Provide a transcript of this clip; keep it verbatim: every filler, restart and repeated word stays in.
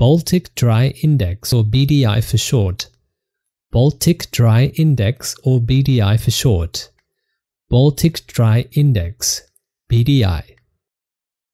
Baltic Dry Index, or B D I for short. Baltic Dry Index, or B D I for short. Baltic Dry Index, B D I.